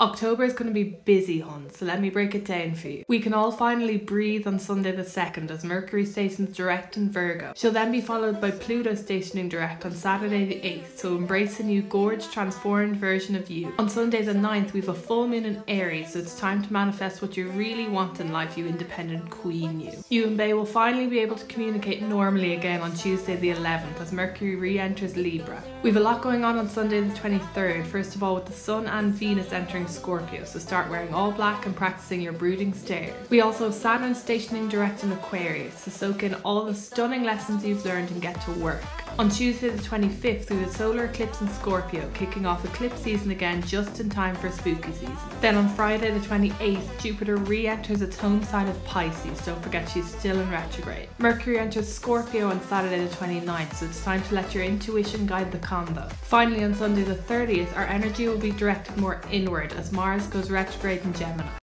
October is going to be busy, hun, so let me break it down for you. We can all finally breathe on Sunday the 2nd as Mercury stations direct in Virgo. She'll then be followed by Pluto stationing direct on Saturday the 8th, so embrace a new gorgeous transformed version of you. On Sunday the 9th we've a full moon in Aries, so it's time to manifest what you really want in life, you independent queen you. You and Bae will finally be able to communicate normally again on Tuesday the 11th as Mercury re-enters Libra. We've a lot going on Sunday the 23rd, first of all with the Sun and Venus entering Scorpio, so start wearing all black and practicing your brooding stare. We also have Saturn stationing direct in Aquarius, so soak in all the stunning lessons you've learned and get to work. On Tuesday the 25th we have a solar eclipse in Scorpio, kicking off eclipse season again just in time for spooky season. Then on Friday the 28th, Jupiter re-enters its home sign of Pisces, don't forget she's still in retrograde. Mercury enters Scorpio on Saturday the 29th, so it's time to let your intuition guide the combo. Finally on Sunday the 30th, our energy will be directed more inward as Mars goes retrograde in Gemini.